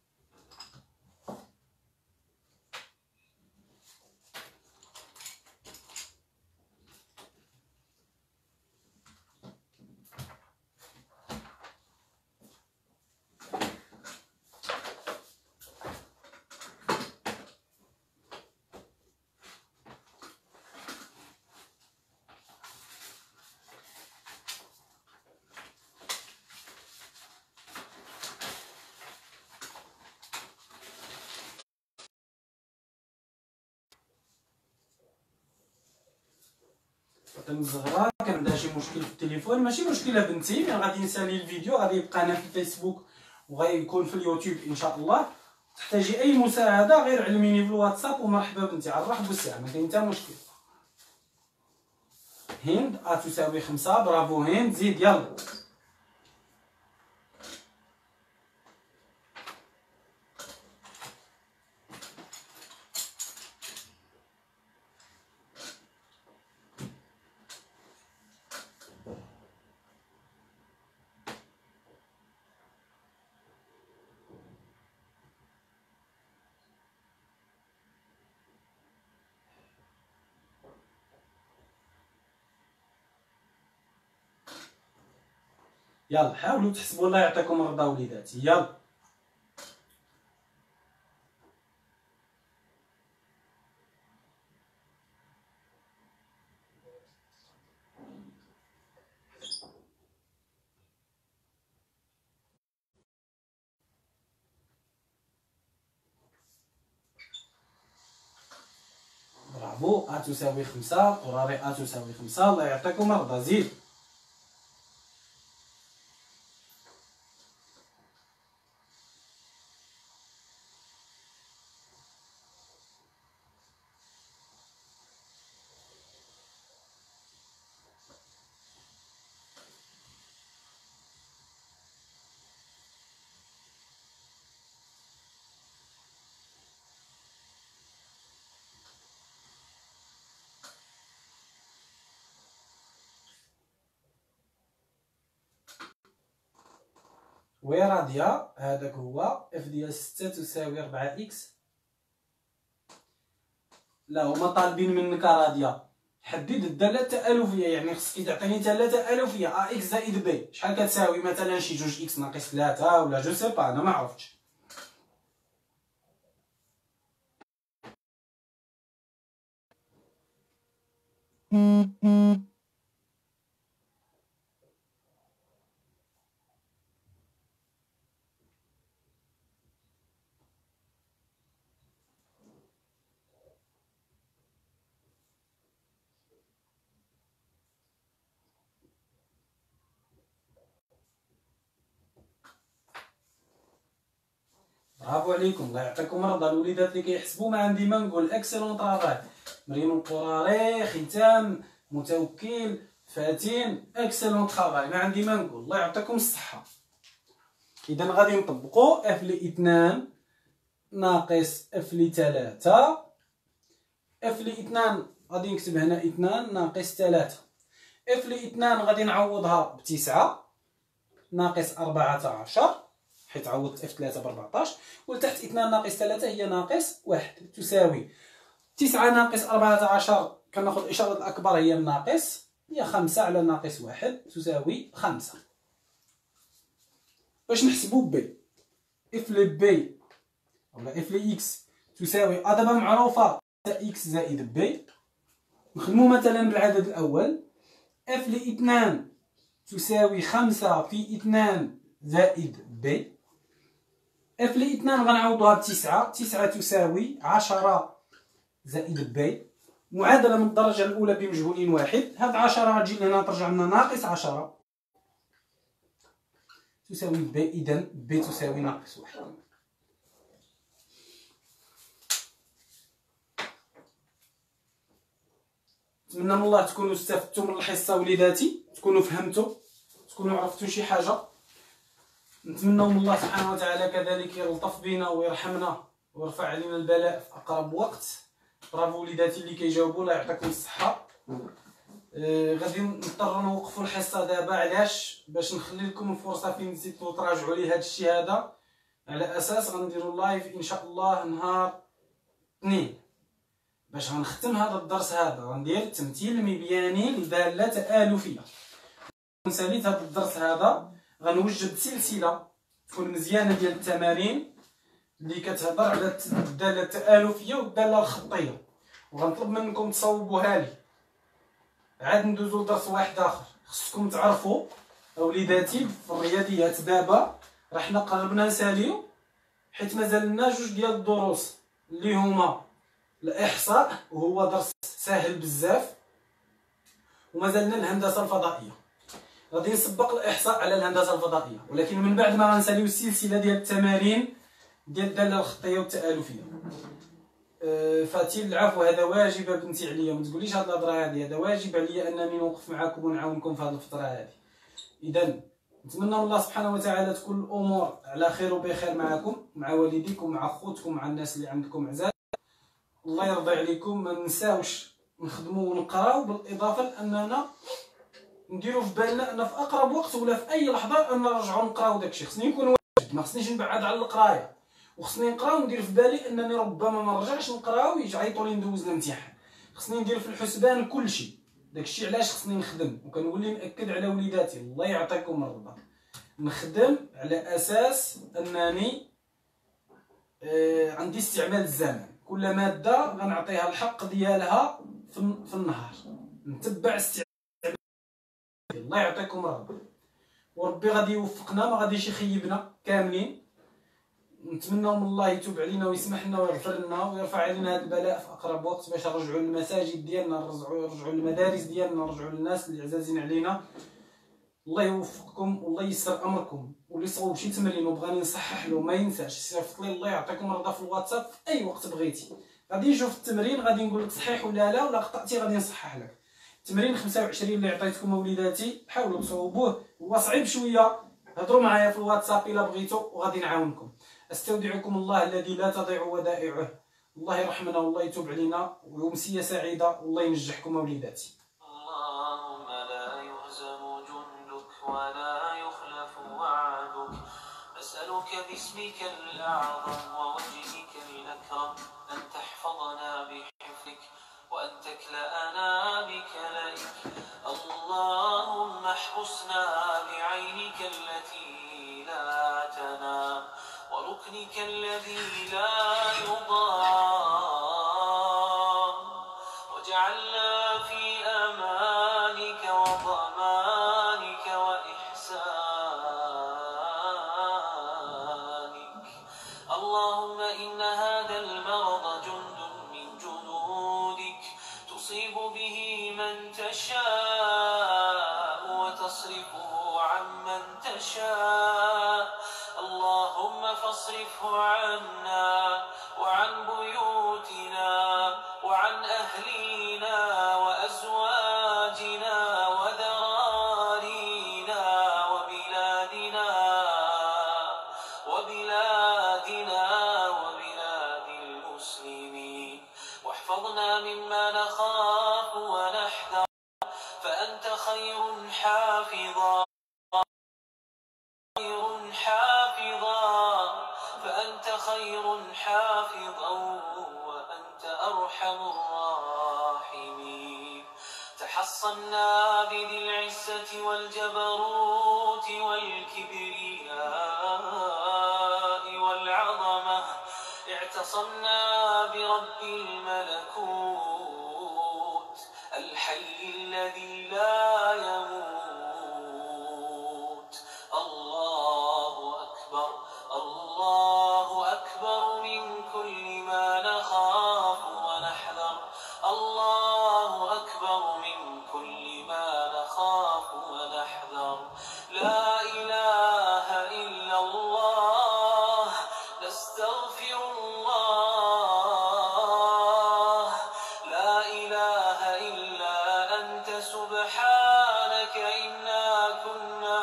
فاطمه الزهراء كان عندها شي مشكل في التليفون. ماشي مشكله بنتي، مي غادي نسالي الفيديو، غادي يبقى انا في الفيسبوك وغيكون في اليوتيوب ان شاء الله. تحتاجي اي مساعده غير علميني في الواتساب، ومرحبا بنتي على الرحب والسعه، ما كاين حتى مشكل. هند ا تساوي خمسة. برافو هند، زيد يلا. يلا حاولوا تحسبوا، الله يعطيكم الرضا وليداتي. يلا برافو. ا تساوي خمسة. قراري ا تساوي خمسة. الله يعطيكم الرضا. زيد. وي راديا، هذاك هو اف ديال ستة تساوي ربعة اكس. لا هما طالبين منك راديا حدد الداله التالفيه، يعني خصك تعطيني ثلاثه الوفيه. ا اكس زائد بي شحال كتساوي؟ مثلا شي جوج اكس ناقص ثلاثة ولا جو سي با، انا ما عرفتش. برافو عليكم، الله يعطيكم الرضا. الوليدات اللي كيحسبوا ما عندي ما نقول. اكسلون طرافاي. مريم القراري، ختام، متوكل، فاتن، اكسلون طرافاي، ما عندي ما نقول. الله يعطيكم الصحه. اذا غادي نطبقوا اف لي اثنان ناقص اف لي ثلاثة. اف لي اثنان غادي نكتب هنا اثنان ناقص ثلاثة. اف لي اثنان غادي نعوضها بتسعة ناقص أربعة عشر، حيت عوضت اف ثلاثة ب أربعطاش، ولتحت اثنان ناقص ثلاثة هي ناقص واحد تساوي تسعة ناقص أربعة عشر. كناخذ الإشارة الأكبر هي الناقص، هي خمسة على ناقص واحد تساوي خمسة. باش نحسبو بي، اف لي بي ولا اف لي اكس تساوي ا دابا معروفة اكس زائد بي. نخدمو مثلا بالعدد الأول، اف لي اثنان تساوي خمسة في اثنان زائد بي. اف لي اثنان غنعوضوها بتسعة، تسعة تساوي عشرة زائد بي. معادلة من الدرجة الأولى بمجهول واحد. هاد عشرة غتجي لهنا ترجع لنا ناقص عشرة تساوي بي. إذا بي تساوي ناقص واحد. نتمنى من الله تكونوا استفدتوا من الحصة وليداتي، تكونوا فهمتوا، تكونوا عرفتوا شي حاجة. نتمنى من الله سبحانه وتعالى كذلك يلطف بنا ويرحمنا ويرفع علينا البلاء في أقرب وقت. برافو وليداتي اللي كيجاوبوا، الله يعطيكم الصحة. آه غادي نضطر نوقفوا الحصة دابا. علاش؟ باش نخلي لكم الفرصة فين نزيدوا تراجعوا لي هاد الشيء هذا، على أساس غنديروا لايف إن شاء الله نهار اثنين باش غنختم هذا الدرس. هذا غندير تمثيل مبياني لدالة تآلفية. نساليت هذا الدرس هذا غنوجد سلسلة تكون مزيانة ديال التمارين اللي كتهضر على الدالة التآلفية والدالة الخطية، وغنطلب منكم تصوبوها لي. عاد ندوزو لدرس واحد آخر. خصكم تعرفوا أوليداتي في الرياضيات دابا راه حنا قربنا نساليو، حيت مازال لنا جوج ديال الدروس اللي هما الإحصاء، وهو درس ساهل بزاف، ومازالنا الهندسه الفضائيه. غادي نسبق الاحصاء على الهندسه الفضائيه، ولكن من بعد ما غنساليو السلسله ديال التمارين ديال الداله الخطيه والتالفيه. أه فاتي العفو، هذا واجب بنتي عليا، ما تقوليش هاد الهضره هادي، هذا واجب عليا انني نوقف معاكم ونعاونكم في هذه الفتره هذه. اذا نتمنى من الله سبحانه وتعالى تكون الامور على خير وبخير معكم، مع والديكم، مع خوتكم، مع الناس اللي عندكم عزاز. الله يرضي عليكم، ما ننساوش نخدموا ونقراو، بالاضافه لاننا نديروا في بالنا ان في اقرب وقت ولا في اي لحظه ان نرجعوا نقراو داكشي. خصني نكون واجد، ما خصنيش نبعد على القرايه، وخصني نقرا وندير في بالي انني ربما ما نرجعش نقرا ويعيطوا لي ندوز الامتحان. خصني ندير في الحسبان كلشي. داكشي علاش خصني نخدم، وكنولي ناكد على وليداتي الله يعطيكم الرضا، نخدم على اساس انني آه عندي استعمال الزمن. كل ماده غنعطيها الحق ديالها في, في النهار، نتبع استعمال. الله يعطيكم الرضا، وربي غادي يوفقنا، ما غاديش يخيبنا كاملين. نتمنى من الله يتوب علينا ويسمح لنا ويغفر لنا ويرفع علينا هذا البلاء في اقرب وقت، باش نرجعوا للمساجد ديالنا، نرجعوا نرجعوا للمدارس ديالنا، نرجعوا للناس اللي عزازين علينا. الله يوفقكم والله ييسر امركم. واللي صوب شي تمرين وبغاني نصحح له ما ينساش صيفط لي الله يعطيكم الرضا في الواتساب في اي وقت بغيتي. غادي نشوف التمرين، غادي نقول لك صحيح ولا لا، ولا خطاتي غادي نصحح لك. تمرين خمسة وعشرين اللي عطيتكم وليداتي حاولوا تصوبوه، هو صعيب شويه، هضروا معايا في الواتساب الا بغيتوا وغادي نعاونكم. استودعكم الله الذي لا تضيع ودائعه. الله يرحمنا والله يتوب علينا، وامسيه سعيده والله ينجحكم وليداتي. اللهم لا يهزم جندك ولا يخلف وعدك، نسألك باسمك الأعظم ووجهك الأكرم أن تحفظنا بحفظك وأن تكلأنا بكلئك. اللهم احرسنا بعينك التي لا تنام وركنك الذي لا يضام، واجعلنا في أمانك وضمانك وإحسانك. اللهم إن هذا المرض جند من جنودك، تصيب به من تشاء وتصرفه عمن تشاء. اللهم فاصرفه عنا وعن بيوتنا وعن أهلينا وأزواجنا وذرارينا وبلادنا وبلادنا وبلاد المسلمين، واحفظنا مما نخاف ونحذر، فأنت خير حافظا خير حافظا فأنت خير حافظا وأنت أرحم الراحمين. تحصنا بذي العزة والجبروت والكبرياء والعظمة، اعتصمنا برب الملكوت الحي الذي لا يموت. الله أكبر الله أكبر من كل ما نخاف ونحذر. الله أكبر من كل ما نخاف ونحذر. لا إله إلا الله، نستغفر الله. لا إله إلا أنت سبحانك إنا كنا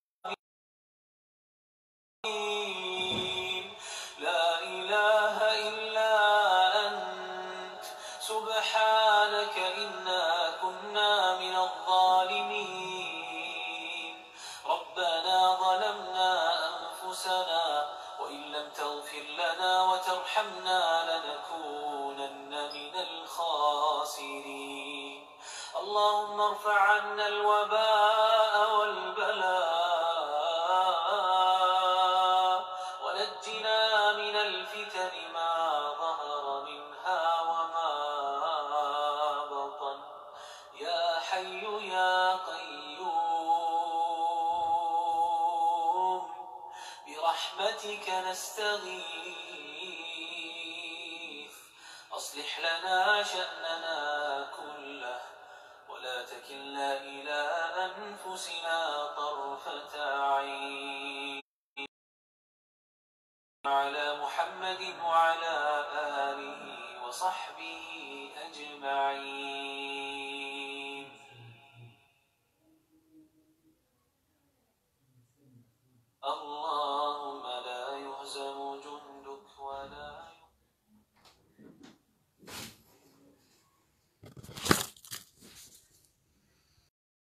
مؤمنين. لا إله إلا أنت سبحانك إنا كنا من الظالمين. ربنا ظلمنا أنفسنا وإن لم تغفر لنا وترحمنا لنكونن من الخاسرين. اللهم ارفع عنا الوباء والبلاء ونجنا من الفتن ما ظهر منها وما بطن. يا حي يا قيوم برحمتك نستغيث، أصلح لنا شأننا كله ولا ولا تكلنا إلى أنفسنا طرفة عين. على محمد وعلى آله وصحبه أجمعين.